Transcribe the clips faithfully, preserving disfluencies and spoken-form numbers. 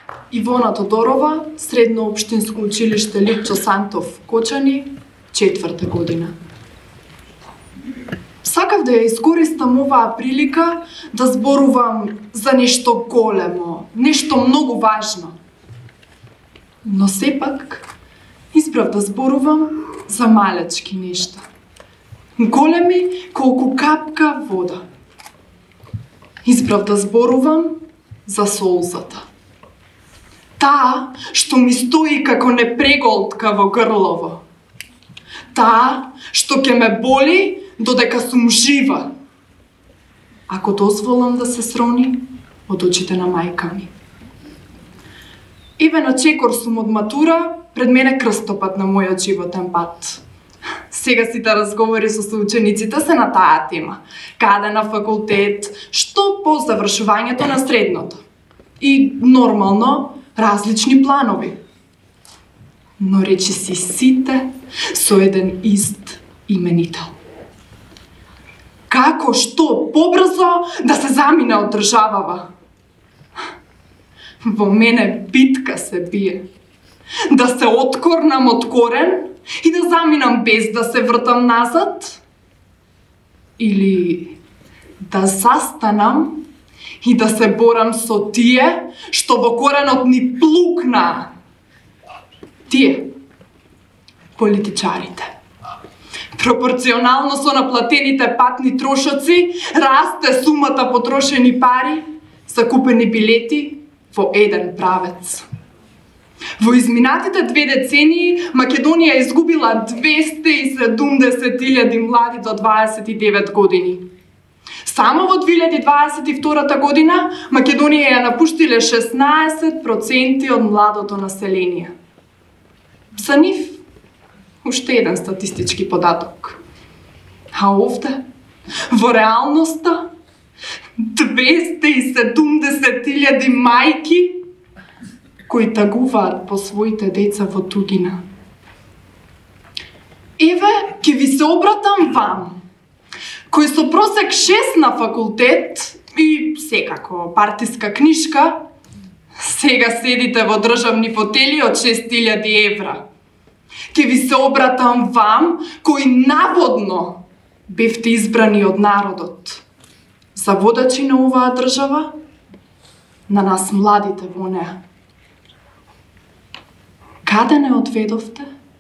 Ивона Тодорова, Средно општинско училиште Липчо Сантов, Кочани, четврта година. Сакав да ја искористам оваа прилика да зборувам за нешто големо, нешто многу важно. Но сепак избрав да зборувам за малечки нешта. Големи колку капка вода. Избрав да зборувам за солзата. Таа што ми стои како непреголтка во грлово. Таа што ќе ме боли додека сум жива, ако дозволам да се срони од очите на мајка ми. Еве на чекор сум од матура, пред мене крстопат на мојот животен пат. Сега сите разговори со соучениците се на таа тема. Каде на факултет, што по завршувањето на средното. И нормално различни планови. Но речи си сите со еден ист именител. Како што побрзо да се замине од државава. Во мене битка се бие. Да се откорнам од корен и да заминам без да се вртам назад. Или да застанам и да се борам со тие што во коренот ни плукна. Тие, политичарите. Пропорционално со наплатените патни трошоци, расте сумата потрошени пари, закупени билети во еден правец. Во изминатите две децении Македонија изгубила двесте и седумдесет илјади млади до дваесет и девет години. Само во две илјади дваесет и втора година Македонија ја напуштиле шеснаесет проценти од младото население. За нив уште еден статистички податок. А овде, во реалноста, двесте и седумдесет илјади мајки кои тагуваат по своите деца во тугина. Еве, ќе ви се обратам вам, кој со просек шест на факултет и секако партиска книшка, сега седите во државни фотели од шест илјади евра. Ќе ви се обратам вам, кои наводно бевте избрани од народот. За водачи на оваа држава, на нас младите во неа. Каде не одведовте?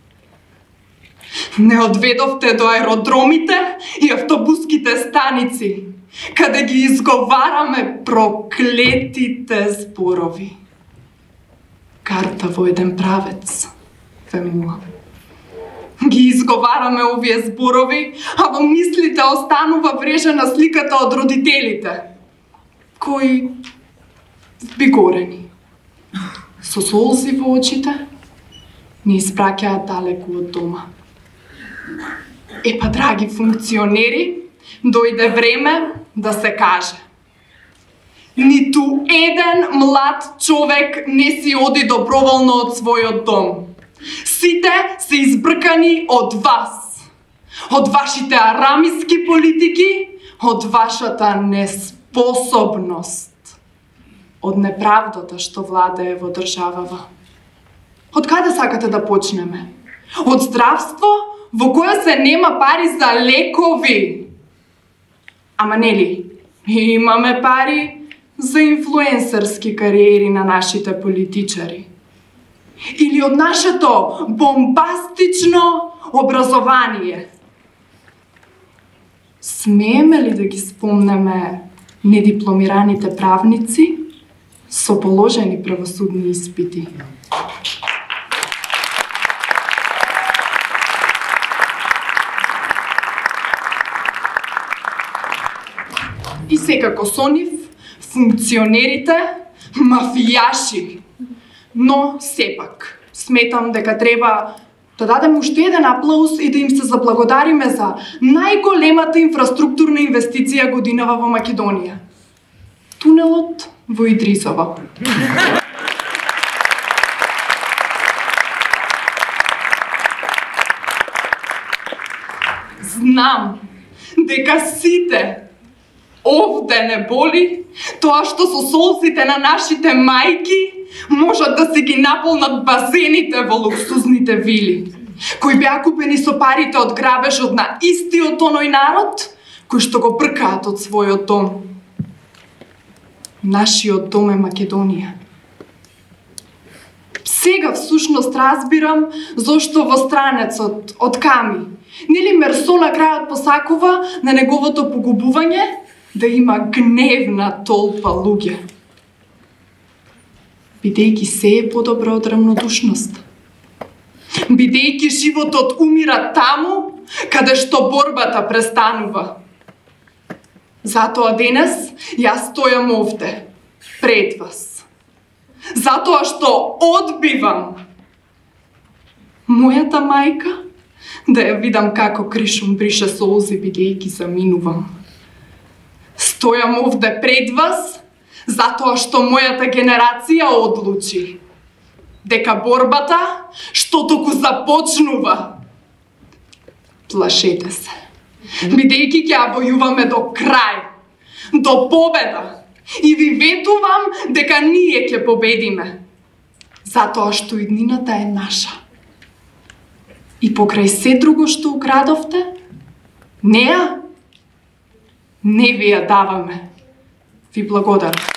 Не одведовте до аеродромите и автобуските станици, каде ги изговараме проклетите зборови. Карта во еден правец, фемула. Ги изговараме овие зборови, а во мислите останува врежена сликата од родителите, кои вбигорени, со солзи во очите, ни испраќаат далеку од дома. Епа, драги функционери, дојде време да се каже. Ниту еден млад човек не си оди доброволно од својот дом. Сите се избркани од вас. Од вашите арамиски политики, од вашата неспособност, од неправдата што владее во државава. Од каде сакате да почнеме? Од здравство, во кое се нема пари за лекови. Ама нели, имаме пари за инфлуенсерски кариери на нашите политичари. Или од нашето бомбастично образование. Смееме ли да ги спомнеме недипломираните правници со положени правосудни испити? И секако со нив, функционерите, мафијаши. Но сепак, сметам дека треба да дадем уште еден аплауз и да им се заблагодариме за најголемата инфраструктурна инвестиција годинава во Македонија. Тунелот во Идрисово. Знам дека сите овде не боли тоа што со солзите на нашите мајки можат да се ги наполнат базените во луксузните вили, кои беа купени со парите од грабежот на истиот оној народ, кој што го бркаат од својот дом. Нашиот дом е Македонија. Сега всушност разбирам зошто во странецот од Ками, нели Мерсо на крајот посакува на неговото погубување да има гневна толпа луѓе. Бидејќи се е подобро од рамнодушност. Бидејќи животот умира таму, каде што борбата престанува. Затоа денес јас стојам овде, пред вас. Затоа што одбивам мојата мајка да ја видам како кришум брише солзи бидејќи заминувам. Стојам овде пред вас затоа што мојата генерација одлучи дека борбата што току започнува. Плашете се, бидејќи ќе ја војуваме до крај, до победа. И ви ветувам дека ние ќе победиме, затоа што иднината е наша. И покрај се друго што украдовте, неа, не ви ја даваме. Ви благодарам.